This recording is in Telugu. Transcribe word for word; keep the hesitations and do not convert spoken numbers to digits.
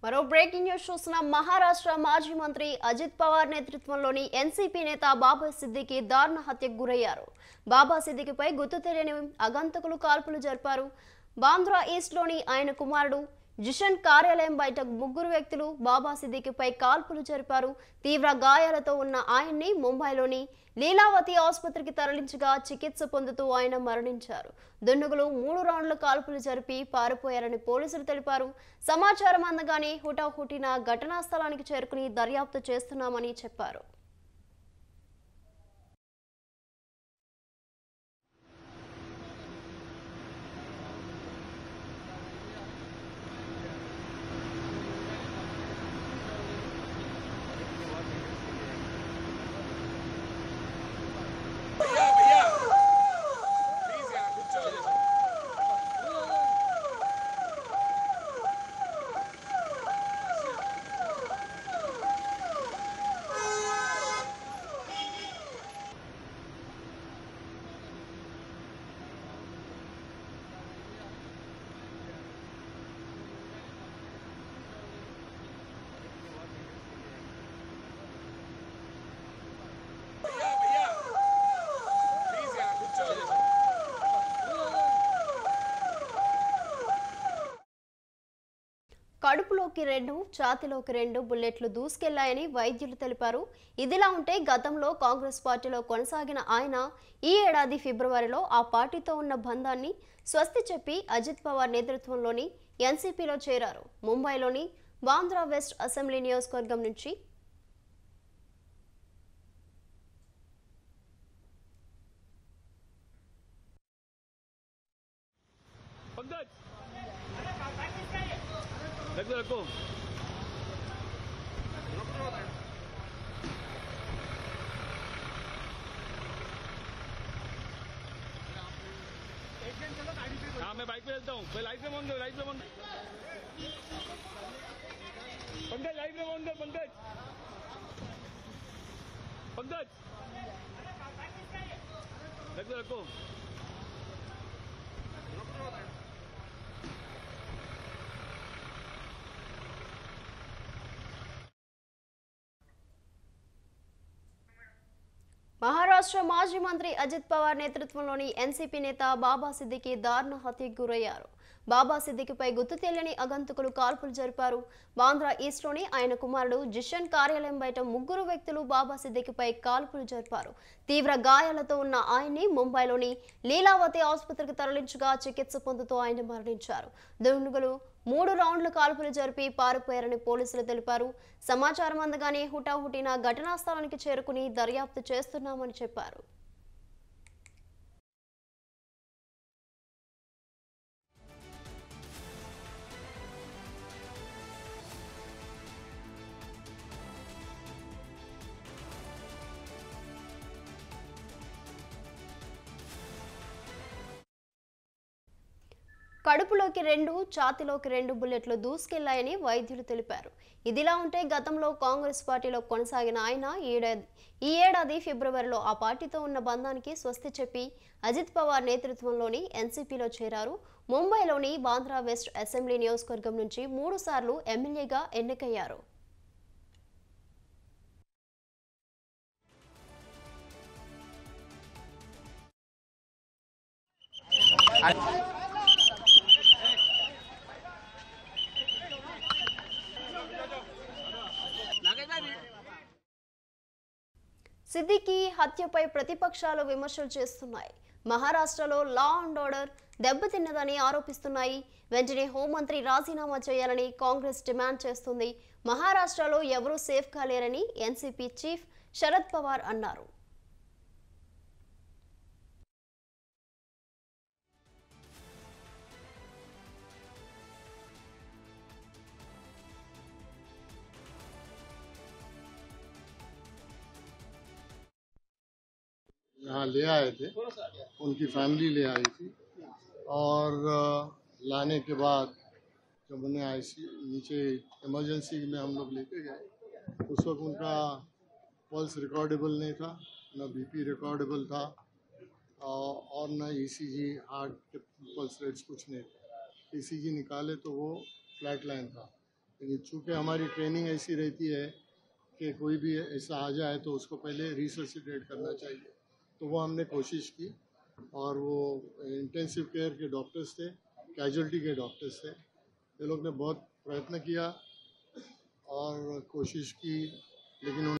మరో బ్రేకింగ్ న్యూస్ చూస్తున్నాం. మహారాష్ట్ర మాజీ మంత్రి అజిత్ పవార్ నేతృత్వంలోని ఎన్సీపీ నేత బాబా సిద్దికి దారుణ హత్యకు గురయ్యారు. బాబా సిద్దికిపై గుర్తు తెలియని అగంతకులు కాల్పులు జరిపారు. బాంద్రా ఈస్ట్లోని ఆయన కుమారుడు జిషన్ కార్యాలయం బయట ముగ్గురు వ్యక్తులు బాబా సిద్దికిపై కాల్పులు జరిపారు. తీవ్ర గాయాలతో ఉన్న ఆయన్ని ముంబైలోని లీలావతి ఆసుపత్రికి తరలించగా చికిత్స పొందుతూ ఆయన మరణించారు. దుండగులు మూడు రౌండ్ల కాల్పులు జరిపి పారిపోయారని పోలీసులు తెలిపారు. సమాచారం అందగానే హుటాహుటిన ఘటనా స్థలానికి చేరుకుని దర్యాప్తు చేస్తున్నామని చెప్పారు. కడుపులోకి రెండు, ఛాతీలోకి రెండు బుల్లెట్లు దూసుకెళ్లాయని వైద్యులు తెలిపారు. ఇదిలా ఉంటే గతంలో కాంగ్రెస్ పార్టీలో కొనసాగిన ఆయన ఈ ఏడాది ఫిబ్రవరిలో ఆ పార్టీతో ఉన్న బంధాన్ని స్వస్తి చెప్పి అజిత్ పవార్ నేతృత్వంలోని ఎన్సీపీలో చేరారు. ముంబైలోని బాంద్రా వెస్ట్ అసెంబ్లీ నియోజకవర్గం నుంచి रखो रखो हाँ मैं बाइक पे चलता हूँ। मैं लाइट पे बंद लाइट पे बंद पंकज लाइट पे बंद पंकज पंकज रखो रखो మహారాష్ట్ర మాజీ మంత్రి అజిత్ పవార్ నేతృత్వంలోని ఎన్సీపీ నేత బాబా సిద్దికి దారుణ హత్యకు గురయ్యారు. బాబా సిద్దికిపై గుర్తు తెలియని అగంతకులు కాల్పులు జరిపారు. బాంద్రా ఈస్ట్లోని ఆయన కుమారుడు జిషన్ కార్యాలయం బయట ముగ్గురు వ్యక్తులు బాబా సిద్దికిపై కాల్పులు జరిపారు. తీవ్ర గాయాలతో ఉన్న ఆయన్ని ముంబైలోని లీలావతి ఆసుపత్రికి తరలించగా చికిత్స పొందుతూ ఆయన మరణించారు. దుండగులు మూడు రౌండ్ల కాల్పులు జరిపి పారిపోయారని పోలీసులు తెలిపారు. సమాచారం అందగానే హుటాహుటిన ఘటనా స్థలానికి చేరుకుని దర్యాప్తు చేస్తున్నామని చెప్పారు. కడుపులోకి రెండు, ఛాతీలోకి రెండు బుల్లెట్లు దూసుకెళ్లాయని వైద్యులు తెలిపారు. ఇదిలా ఉంటే గతంలో కాంగ్రెస్ పార్టీలో కొనసాగిన ఆయన ఈ ఏడాది ఫిబ్రవరిలో ఆ పార్టీతో ఉన్న బంధానికి స్వస్తి చెప్పి అజిత్ పవార్ నేతృత్వంలోని ఎన్సీపీలో చేరారు. ముంబైలోని బాంద్రా వెస్ట్ అసెంబ్లీ నియోజకవర్గం నుంచి మూడు సార్లు ఎమ్మెల్యేగా ఎన్నికయ్యారు. సిద్దికి హత్యపై ప్రతిపక్షాలు విమర్శలు చేస్తున్నాయి. మహారాష్ట్రలో లా అండ్ ఆర్డర్ దెబ్బతిన్నదని ఆరోపిస్తున్నాయి. వెంటనే హోంమంత్రి రాజీనామా చేయాలని కాంగ్రెస్ డిమాండ్ చేస్తుంది. మహారాష్ట్రలో ఎవరూ సేఫ్ కాలేరని ఎన్సీపీ చీఫ్ శరద్ పవార్ అన్నారు. यहाँ ले आए थे, उनकी फैमिली ले आई थी और लाने के बाद जब उन्हें आईसी नीचे इमरजेंसी में हम लोग लेके गए, उस वक्त उनका पल्स रिकॉर्डेबल नहीं था, न बीपी रिकॉर्डेबल था और न ईसीजी हार्ट के पल्स रेट्स कुछ नहीं। ईसीजी निकाले तो वो फ्लैट लाइन था। लेकिन चूँकि हमारी ट्रेनिंग ऐसी रहती है कि कोई भी ऐसा आ जाए तो उसको पहले रिससिटेट करना चाहिए, तो वो हमने कोशिश की और वो इंटेंसिव केयर के डॉक्टर्स थे, कैजुअल्टी के डॉक्टर्स थे, ये लोग ने बहुत प्रयत्न किया और कोशिश की, लेकिन